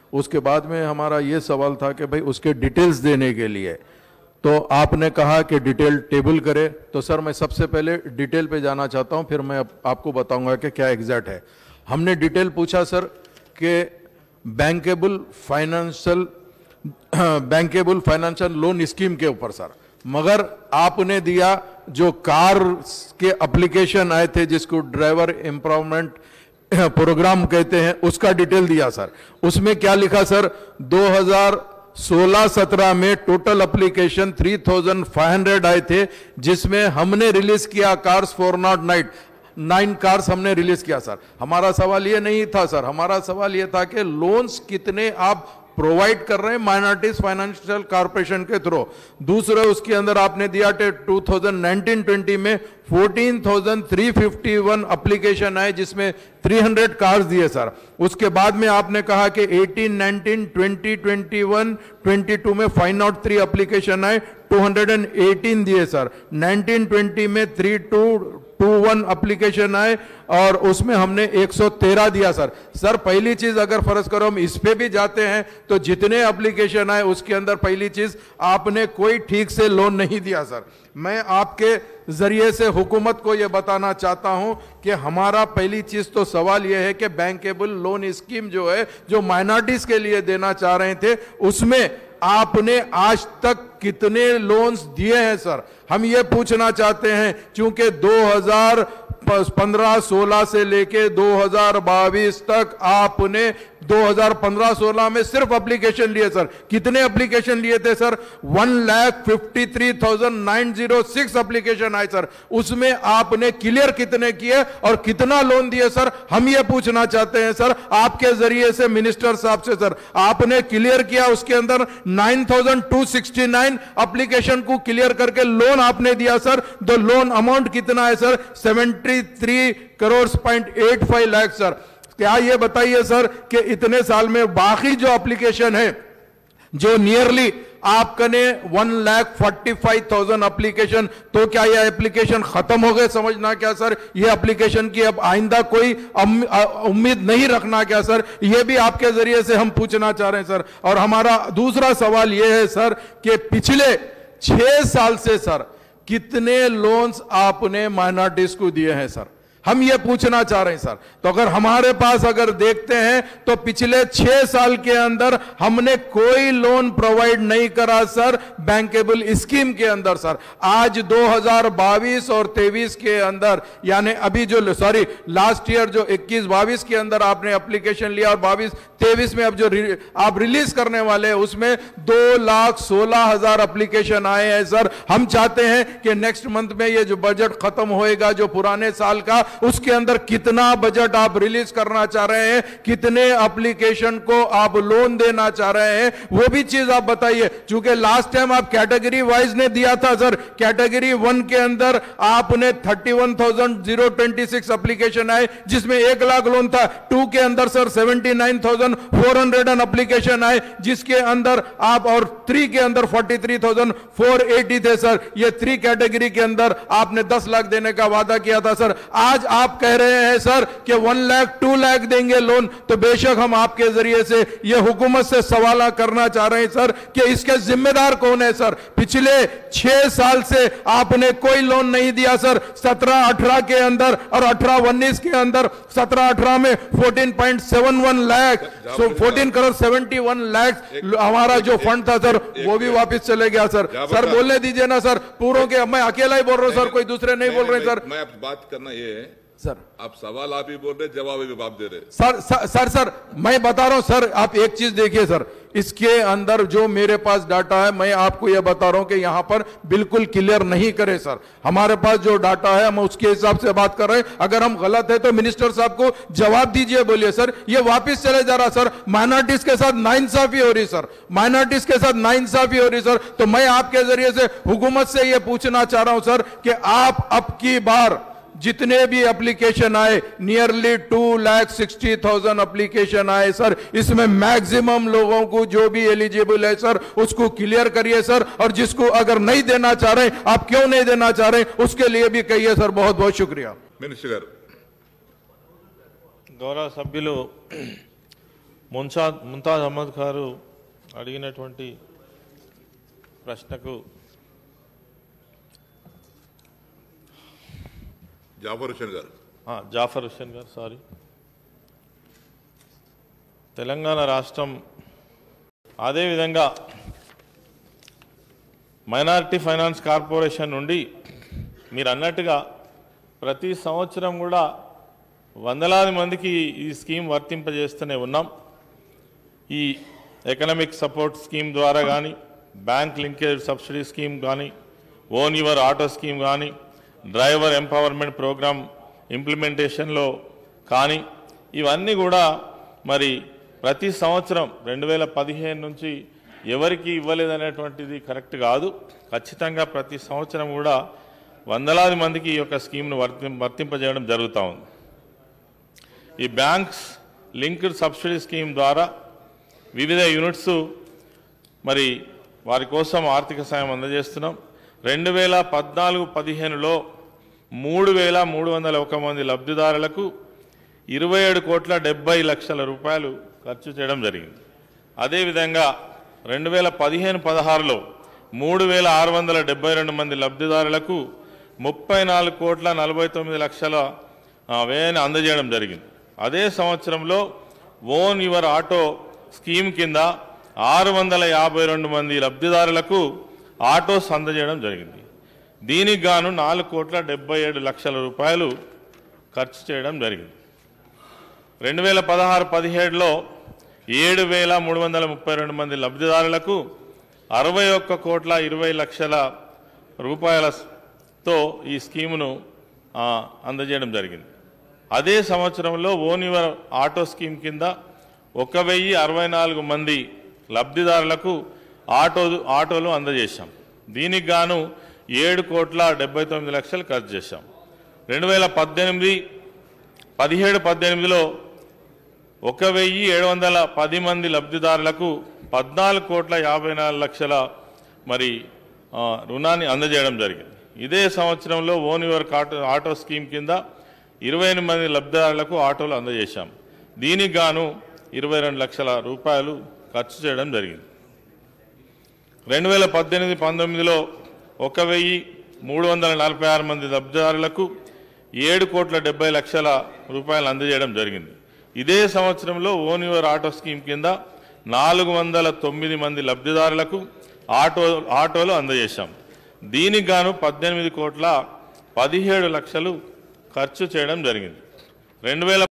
उसके बाद में हमारा ये सवाल था कि भाई उसके डिटेल्स देने के लिए तो आपने कहा कि डिटेल टेबल करे। तो सर मैं सबसे पहले डिटेल पे जाना चाहता हूं, फिर मैं आपको बताऊंगा कि क्या एग्जैक्ट है। हमने डिटेल पूछा सर कि बैंकेबल फाइनेंशियल लोन स्कीम के ऊपर सर, मगर आपने दिया जो कार के एप्लीकेशन आए थे जिसको ड्राइवर एम्पावरमेंट प्रोग्राम कहते हैं, उसका डिटेल दिया सर। उसमें क्या लिखा सर, 2016-17 में टोटल एप्लीकेशन 3500 आए थे, जिसमें हमने रिलीज किया कार्स 409 कार्स हमने रिलीज किया सर। हमारा सवाल ये नहीं था सर, हमारा सवाल ये था कि लोन्स कितने आप प्रोवाइड कर रहे हैं माइनॉरिटीज फाइनेंशियल कॉर्पोरेशन के थ्रू। दूसरे उसके अंदर आपने दिया 2019-20 में 14,351 एप्लीकेशन आए, जिसमें 300 कार्स दिए सर। उसके बाद में आपने कहा कि 18, 19, 20, 21, 22 में 503 एप्लीकेशन आए, 218 दिए सर। 19-20 में 3221 एप्लीकेशन आए और उसमें हमने 113 दिया सर। सर पहली चीज अगर फर्ज करो हम इस पे भी जाते हैं तो जितने एप्लीकेशन आए उसके अंदर पहली चीज आपने कोई ठीक से लोन नहीं दिया सर। मैं आपके जरिए से हुकूमत को यह बताना चाहता हूं कि हमारा पहली चीज तो सवाल यह है कि बैंकेबल लोन स्कीम जो है, जो माइनॉरिटीज के लिए देना चाह रहे थे, उसमें आपने आज तक कितने लोन्स दिए हैं सर, हम ये पूछना चाहते हैं। क्योंकि 2015-16 से लेके 2022 तक आपने 2015-16 में सिर्फ एप्लीकेशन लिए सर। कितने एप्लीकेशन लिए थे सर? 1,53,906 एप्लीकेशन आए सर। उसमें आपने क्लियर कितने किए और कितना लोन दिए सर, हम ये पूछना चाहते हैं सर आपके जरिए से मिनिस्टर साहब से। सर आपने क्लियर किया, उसके अंदर 9,269 एप्लीकेशन को क्लियर करके लोन आपने दिया सर। तो लोन अमाउंट कितना है सर? 73.85 लाख सर। क्या ये बताइए सर कि इतने साल में बाकी जो एप्लीकेशन है, जो नियरली आपने 1,45,000 एप्लीकेशन, तो क्या ये एप्लीकेशन खत्म हो गए समझना क्या सर? ये एप्लीकेशन की अब आइंदा कोई उम्मीद नहीं रखना क्या सर? ये भी आपके जरिए से हम पूछना चाह रहे हैं सर। और हमारा दूसरा सवाल ये है सर कि पिछले 6 साल से सर कितने लोन्स आपने माइनॉरिटीज को दिए हैं सर, हम ये पूछना चाह रहे हैं सर। तो अगर हमारे पास अगर देखते हैं तो पिछले 6 साल के अंदर हमने कोई लोन प्रोवाइड नहीं करा सर बैंकेबल स्कीम के अंदर सर। आज 2022 और 23 के अंदर, यानी अभी जो लास्ट ईयर जो 21-22 के अंदर आपने एप्लीकेशन लिया और 22-23 में अब जो आप रिलीज करने वाले हैं उसमें 2,16,000 एप्लीकेशन आए हैं सर। हम चाहते हैं कि नेक्स्ट मंथ में ये जो बजट खत्म होएगा जो पुराने साल का, उसके अंदर कितना बजट आप रिलीज करना चाह रहे हैं, कितने एप्लीकेशन को आप लोन देना चाह रहे हैं, वो भी चीज आप बताइए। क्योंकि लास्ट टाइम आप कैटेगरी वाइज ने दिया था सर। कैटेगरी 1 के अंदर आपने 31,026 एप्लीकेशन आए, जिसमें 1 लाख लोन था। 2 के अंदर सर 79,400 एप्लीकेशन आए, जिसके अंदर आप, और 3 के अंदर 43,480 थे सर। ये 3 कैटेगरी के अंदर आपने 10 लाख देने का वादा किया था सर। आज आप कह रहे हैं सर कि 1 लाख 2 लाख देंगे लोन। तो बेशक हम आपके जरिए से यह हुकूमत से सवाल करना चाह रहे हैं सर कि इसके जिम्मेदार कौन है सर। पिछले 6 साल से आपने कोई लोन नहीं दिया सर। 17-18 के अंदर और 18-19 के अंदर, 17-18 में 14.71 लाख, 14,71 लाख हमारा जो फंड था सर वो भी वापस चले गया सर। सर बोलने दीजिए ना सर, पूरों के, मैं अकेला ही बोल रहा हूं सर, कोई दूसरे नहीं बोल रहे सर। मैं बात करना ये है सर, आप सवाल आप ही बोल रहे, जवाब भी आप दे रहे सर मैं बता रहा हूं सर। आप एक चीज देखिए सर, इसके अंदर जो मेरे पास डाटा है, मैं आपको यह बता रहा हूं कि यहां पर बिल्कुल क्लियर नहीं करे सर। हमारे पास जो डाटा है हम उसके हिसाब से बात कर रहे हैं। अगर हम गलत है तो मिनिस्टर साहब को जवाब दीजिए, बोलिए सर ये वापस चले जा रहा सर। माइनॉरिटीज के साथ नाइंसाफी हो रही सर, माइनॉरिटीज के साथ नाइंसाफी हो रही सर। तो मैं आपके जरिए से हुकूमत से यह पूछना चाह रहा हूं सर कि आप अब की बार जितने भी एप्लीकेशन आए, नियरली 2,60,000 एप्लीकेशन आए सर, इसमें मैक्सिमम लोगों को जो भी एलिजिबल है सर उसको क्लियर करिए सर। और जिसको अगर नहीं देना चाह रहे, आप क्यों नहीं देना चाह रहे, उसके लिए भी कहिए सर। बहुत बहुत शुक्रिया। मिनिस्टर गौरव सभ्युలు ముంతాజ్ అహ్మద్ గారు అడిగినటువంటి ప్రశ్నకు జాఫర్ హుస్సేన్ గారు సారీ, తెలంగాణ రాష్ట్రం అదేవిధంగా మైనారిటీ ఫైనాన్స్ కార్పొరేషన్ నుండి మీరు అన్నట్టుగా ప్రతి సంవత్సరం కూడా వందలాది మందికి ఈ స్కీమ్ వర్తింపజేస్తూనే ఉన్నాం. ఈ ఎకనామిక్ సపోర్ట్ స్కీమ్ ద్వారా కానీ, బ్యాంక్ లింకేజ్ సబ్సిడీ స్కీమ్ కానీ, ఓన్ యువర్ ఆటో స్కీమ్ కానీ, డ్రైవర్ ఎంపవర్మెంట్ ప్రోగ్రామ్ ఇంప్లిమెంటేషన్లో కానీ, ఇవన్నీ కూడా మరి ప్రతి సంవత్సరం 2015 నుంచి ఎవరికి ఇవ్వలేదనేటువంటిది కరెక్ట్ కాదు. ఖచ్చితంగా ప్రతి సంవత్సరం కూడా వందలాది మందికి ఈ యొక్క స్కీమ్ను వర్తింపజేయడం జరుగుతూ ఉంది. ఈ బ్యాంక్స్ లింక్డ్ సబ్సిడీ స్కీమ్ ద్వారా వివిధ యూనిట్స్ మరి వారి కోసం ఆర్థిక సాయం అందజేస్తున్నాం. 2014-15లో 3,301 మంది లబ్ధిదారులకు 27,70,00,000 రూపాయలు ఖర్చు చేయడం జరిగింది. అదేవిధంగా 2015-16లో 3,672 మంది లబ్ధిదారులకు 34,49,00,000 వ్యయాన్ని అందజేయడం జరిగింది. అదే సంవత్సరంలో ఓన్ యువర్ ఆటో స్కీమ్ కింద 652 మంది లబ్ధిదారులకు ఆటోస్ అందజేయడం జరిగింది. దీనికి గాను 4,77,00,000 రూపాయలు ఖర్చు చేయడం జరిగింది. 2016-17లో 7,332 మంది లబ్ధిదారులకు 61,20,00,000 రూపాయలతో ఈ స్కీమును అందజేయడం జరిగింది. అదే సంవత్సరంలో ఓన్ యువర్ ఆటో స్కీమ్ కింద 1,064 మంది లబ్ధిదారులకు ఆటోలు అందజేశాం. దీనికి గాను 7,79,00,000 ఖర్చు చేశాం. 2017-18లో 1,710 మంది లబ్ధిదారులకు 14,54,00,000 మరి రుణాన్ని అందజేయడం జరిగింది. ఇదే సంవత్సరంలో ఓన్ యువర్ ఆటో స్కీమ్ కింద 28 మంది లబ్ధిదారులకు ఆటోలు అందజేశాం. దీనికి గాను 22 లక్షల రూపాయలు ఖర్చు చేయడం జరిగింది. 2018-19లో 1,346 మంది లబ్ధిదారులకు 7,70,00,000 రూపాయలు అందజేయడం జరిగింది. ఇదే సంవత్సరంలో ఓన్ యువర్ ఆటో స్కీమ్ కింద 409 మంది లబ్ధిదారులకు ఆటోలు అందజేశాం. దీనికి గాను 18,17,00,000 ఖర్చు చేయడం జరిగింది.